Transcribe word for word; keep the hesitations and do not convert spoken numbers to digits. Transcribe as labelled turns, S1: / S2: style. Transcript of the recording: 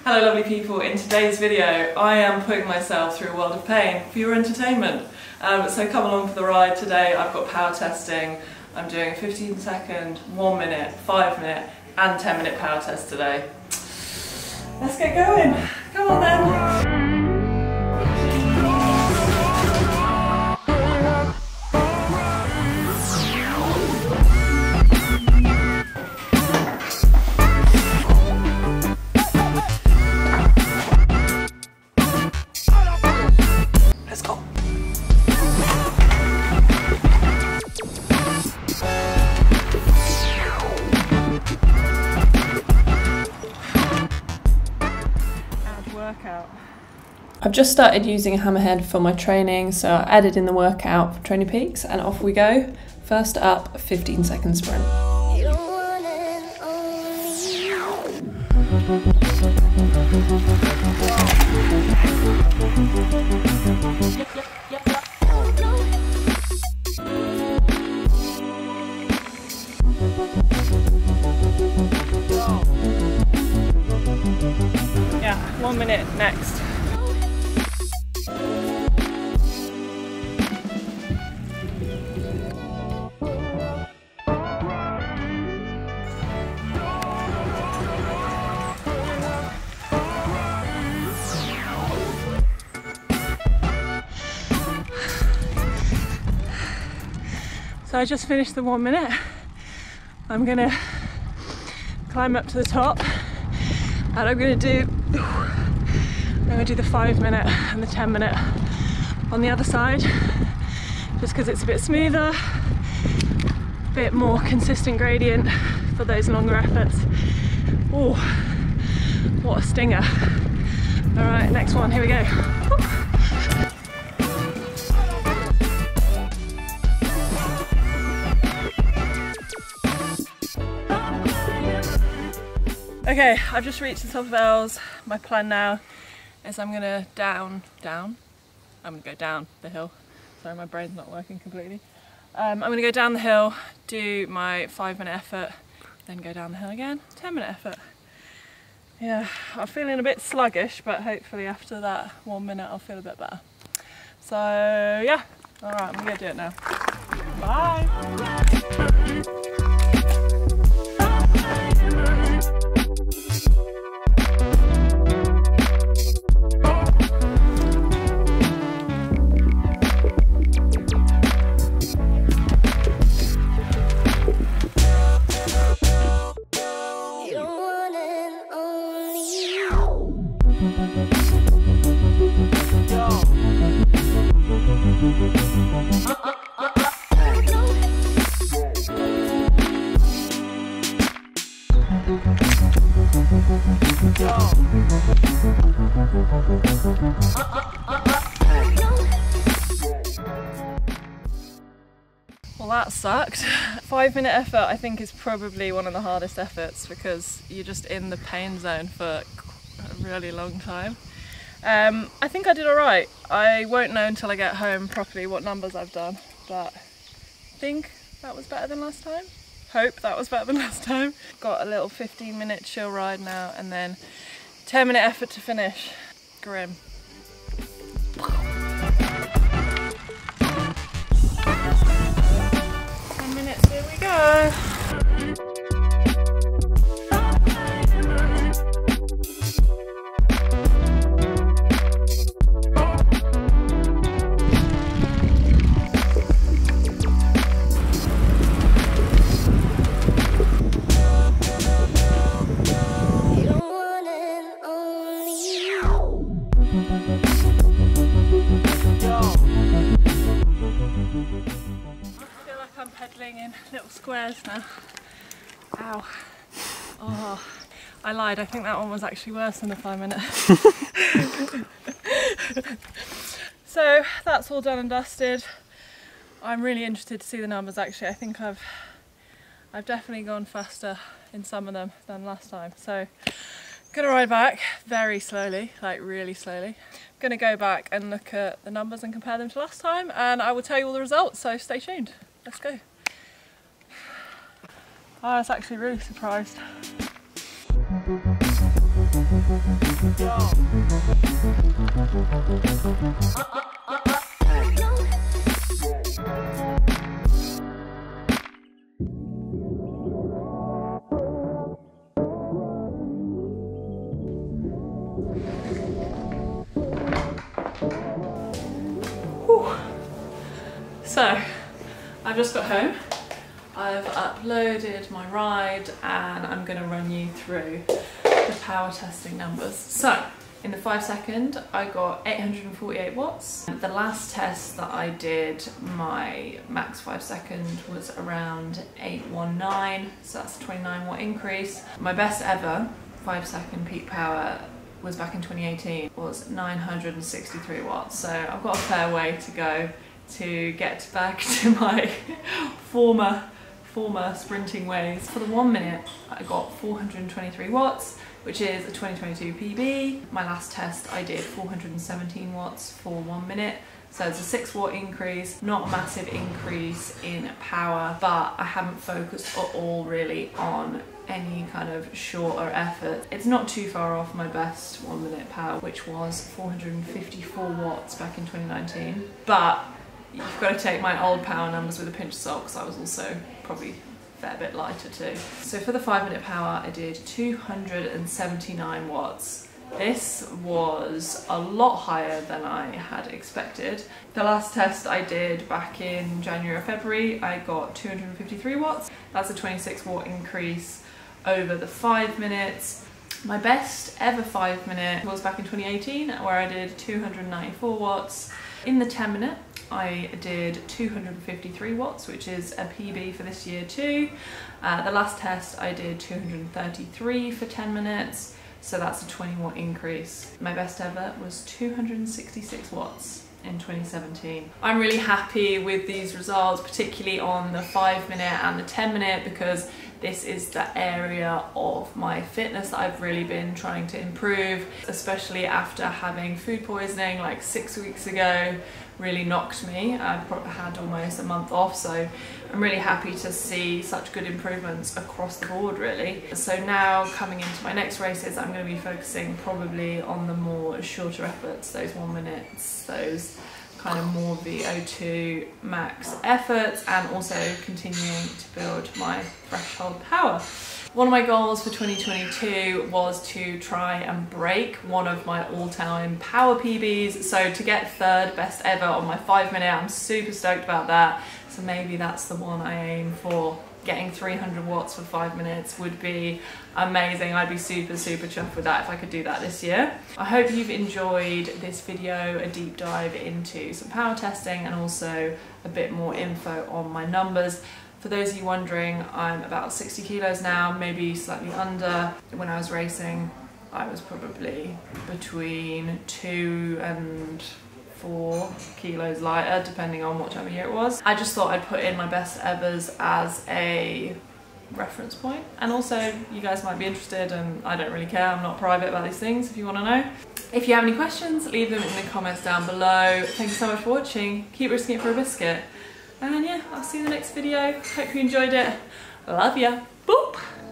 S1: Hello lovely people, in today's video I am putting myself through a world of pain for your entertainment. Um, so come along for the ride today. I've got power testing. I'm doing a fifteen second, one minute, five minute and ten minute power test today. Let's get going. Come on then. Workout. I've just started using a hammerhead for my training, so I added in the workout for Training Peaks and off we go. First up, a fifteen second sprint. One minute next. So I just finished the one minute. I'm gonna climb up to the top and I'm gonna do I'm going to do the five minute and the ten minute on the other side, just because it's a bit smoother, a bit more consistent gradient for those longer efforts. Oh, what a stinger. Alright, next one, here we go. Okay, I've just reached the top of L's. My plan now is I'm gonna down, down, I'm gonna go down the hill. Sorry, my brain's not working completely. Um, I'm gonna go down the hill, do my five minute effort, then go down the hill again, ten minute effort. Yeah, I'm feeling a bit sluggish, but hopefully after that one minute I'll feel a bit better. So yeah, all right, I'm gonna go do it now. Bye. Well, that sucked. Five minute effort I think is probably one of the hardest efforts because you're just in the pain zone for a really long time. Um, I think I did alright. I won't know until I get home properly what numbers I've done, but I think that was better than last time. Hope that was better than last time. Got a little fifteen minute chill ride now and then ten minute effort to finish. Grim. ten minutes, here we go. Pedaling in little squares now. Ow. Oh, I lied. I think that one was actually worse than the five minute. So that's all done and dusted. I'm really interested to see the numbers actually. I think I've I've definitely gone faster in some of them than last time. So I'm gonna ride back very slowly, like really slowly. I'm gonna go back and look at the numbers and compare them to last time and I will tell you all the results, so stay tuned. Let's go. I was actually really surprised. Whew. So, I've just got home. I've uploaded my ride and I'm going to run you through the power testing numbers. So, in the five second, I got eight hundred forty-eight watts. The last test that I did, my max five second was around eight nineteen, so that's a twenty-nine watt increase. My best ever five second peak power was back in twenty eighteen, was nine hundred sixty-three watts. So I've got a fair way to go to get back to my former former sprinting ways. For the one minute, I got four hundred twenty-three watts, which is a twenty twenty-two P B. My last test, I did four hundred seventeen watts for one minute. So it's a six watt increase, not a massive increase in power, but I haven't focused at all really on any kind of shorter effort. It's not too far off my best one minute power, which was four hundred fifty-four watts back in twenty nineteen. But you've got to take my old power numbers with a pinch of salt, because I was also probably a fair bit lighter too. So for the five minute power, I did two hundred seventy-nine watts. This was a lot higher than I had expected. The last test I did back in January or February, I got two hundred fifty-three watts. That's a twenty-six watt increase over the five minutes. My best ever five minute was back in twenty eighteen, where I did two hundred ninety-four watts. In the ten minute, I did two hundred fifty-three watts, which is a P B for this year too. Uh, the last test I did two hundred thirty-three for ten minutes, so that's a twenty watt increase. My best ever was two hundred sixty-six watts in twenty seventeen. I'm really happy with these results, particularly on the five minute and the ten minute, because this is the area of my fitness that I've really been trying to improve, especially after having food poisoning like six weeks ago. Really knocked me. I've probably had almost a month off, so I'm really happy to see such good improvements across the board really. So now coming into my next races, I'm going to be focusing probably on the more shorter efforts, those one minutes, those kind of more V O two max efforts, and also continuing to build my threshold power. One of my goals for twenty twenty-two was to try and break one of my all-time power P Bs. So to get third best ever on my five minute, I'm super stoked about that. So maybe that's the one I aim for. Getting three hundred watts for five minutes would be amazing. I'd be super, super chuffed with that if I could do that this year. I hope you've enjoyed this video, a deep dive into some power testing and also a bit more info on my numbers. For those of you wondering, I'm about sixty kilos now, maybe slightly under. When I was racing, I was probably between two and four kilos lighter, depending on what time of year it was. I just thought I'd put in my best evers as a reference point, and also you guys might be interested, and I don't really care, I'm not private about these things if you want to know. If you have any questions, leave them in the comments down below. Thank you so much for watching. Keep risking it for a biscuit. And yeah, I'll see you in the next video. Hope you enjoyed it. Love ya. Boop!